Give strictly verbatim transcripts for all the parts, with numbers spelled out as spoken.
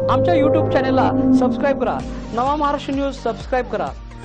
आमच्या यूट्यूब चॅनलला सबस्क्राईब करा। नवा महाराष्ट्र न्यूज सबस्क्राईब करा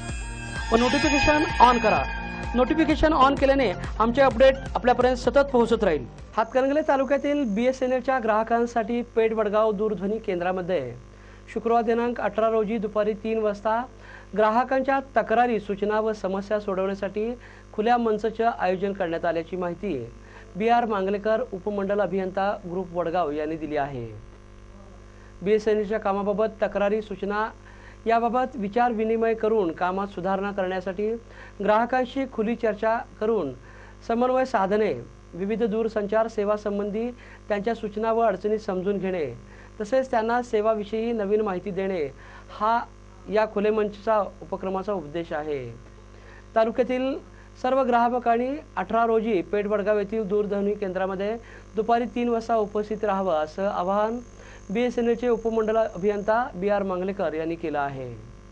व नोटिफिकेशन ऑन करा। नोटिफिकेशन ऑन केल्याने आमचे अपडेट आपल्यापर्यंत सतत पोहोचत राहील। हातकणंगले तालुक्यातील बीएसएनएलच्या ग्राहकांसाठी पेठ वडगाव दूरध्वनी केंद्रामध्ये शुक्रवार दिनांक अठरा रोजी दुपारी तीन वाजता ग्राहकांच्या तक्रारी, सूचना व समस्या सोडवण्यासाठी खुल्या मंचाचे आयोजन करण्यात आल्याची माहिती बी आर मांगलेकर, उपमंडल अभियंता, ग्रुप वडगाव यांनी दिली आहे। बीएसएनएलच्या कामाबाबत तक्रारी, सूचना याबाबत विचार विनिमय करून कामात सुधारणा करण्यासाठी ग्राहकांशी खुली चर्चा करून समन्वय साधणे, विविध दूरसंचार सेवा संबंधी त्यांच्या सूचना व अडचणी समजून घेणे तसेच त्यांना सेवाविषयी नवीन माहिती देणे हा या खुले मंचचा उपक्रमाचा उद्देश आहे। तालुक्यातील सर्व ग्राहकांनी अठरा रोजी पेठ वडगाव येथील दूरध्वनी केंद्रामध्ये दुपारी तीन वाजता उपस्थित राहावं असं आवाहन बीएसएनएलचे उपमंडल अभियंता बी आर मांगलेकर यांनी केलं आहे।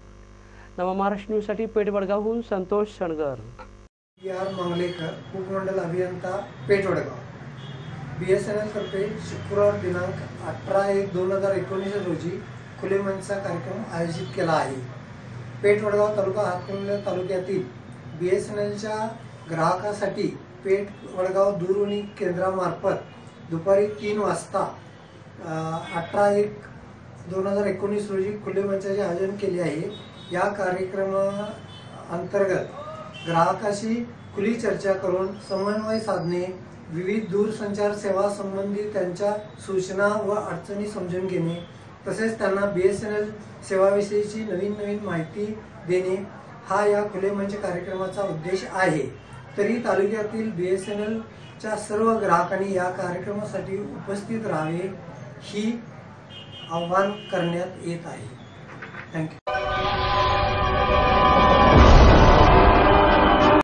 नवा महाराष्ट्र न्यूज साठी पेठ वडगावहून संतोष सणगर। बी आर मांगलेकर, उपमंडल अभियंता, पेठ वडगाव। बीएसएनएल तर्फे शुक्रवार दिनांक अठरा एक दोन हजार एकोणीस रोजी खुले मंचचा कार्यक्रम आयोजित केला आहे। पेठ वडगाव तालुका हातकणंगले तालुक्यातील बीएसएनएलच्या ग्राहकासाठी पेठ वडगाव दूरध्वनी केंद्रामार्फत दुपारी तीन वाजता अठरा एक दोन हजार एकोणीस रोजी खुले मंचाचे आयोजन केले आहे। या कार्यक्रमा अंतर्गत ग्राहकाशी खुली चर्चा करून समन्वय साधणे, विविध दूरसंचार सेवा संबंधी त्यांच्या सूचना व अडचणी समजून घेणे तसेच त्यांना बीएसएनएल सेवाविषयीची नवीन नवीन माहिती देणे हा या खुले मंच कार्यक्रमाचा उद्देश आहे। तरी तालुक्यातील बीएसएनएलच्या सर्व ग्राहकांनी या कार्यक्रमासाठी उपस्थित राहावे ही आवाहन करण्यात येत आहे। थँक्यू।